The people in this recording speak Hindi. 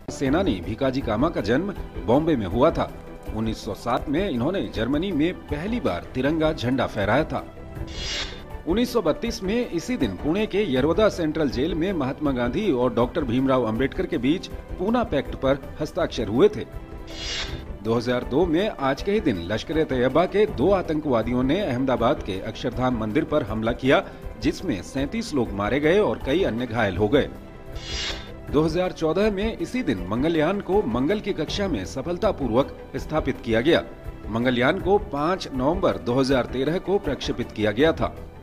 सेनानी भीकाजी कामा का जन्म बॉम्बे में हुआ था। 1907 में इन्होंने जर्मनी में पहली बार तिरंगा झंडा फहराया था। 1932 में इसी दिन पुणे के यरवदा सेंट्रल जेल में महात्मा गांधी और डॉक्टर भीमराव अंबेडकर के बीच पूना पैक्ट पर हस्ताक्षर हुए थे। 2002 में आज के ही दिन लश्कर-ए-तैयबा के 2 आतंकवादियों ने अहमदाबाद के अक्षरधाम मंदिर पर हमला किया, जिसमें 37 लोग मारे गए और कई अन्य घायल हो गए। 2014 में इसी दिन मंगलयान को मंगल की कक्षा में सफलतापूर्वक स्थापित किया गया। मंगलयान को 5 नवंबर 2013 को प्रक्षेपित किया गया था।